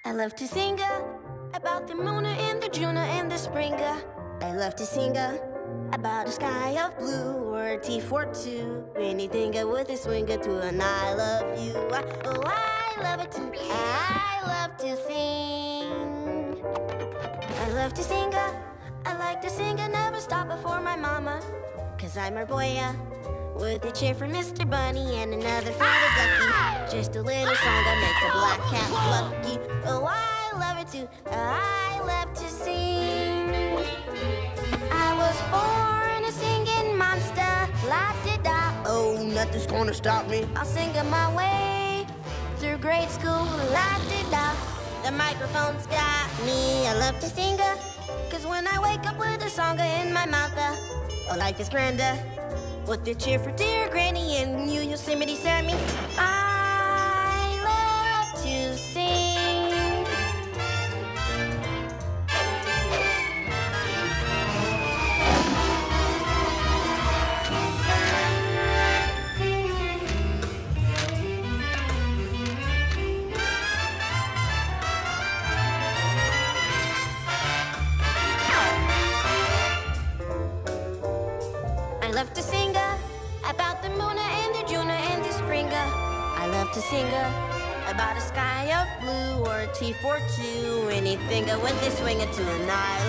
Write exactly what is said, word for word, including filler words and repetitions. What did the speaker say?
I love to sing about the moon and the June and the spring. I love to sing about a sky of blue or a T for two. Anything with a swing to an I love you. Oh, I love it too. I love to sing. I love to sing. I like to sing and never stop before my mama. Cause I'm her boy, with a cheer for Mister Bunny and another for the Ducky. Just a little song that makes a black cat lucky. Oh, I love it too. I love to sing. I was born a singing monster. La-di-da. Oh, nothing's gonna stop me. I'll sing my way through grade school. La-di-da. The microphone's got me. I love to sing. Cause when I wake up with a song in my mouth, oh, life is grander. With the cheer for dear Granny and you, Yosemite Sammy. I love to sing. I love to sing about the moon and the June and the spring. I love to sing about a sky of blue or a T for two. Anything with this swing to an I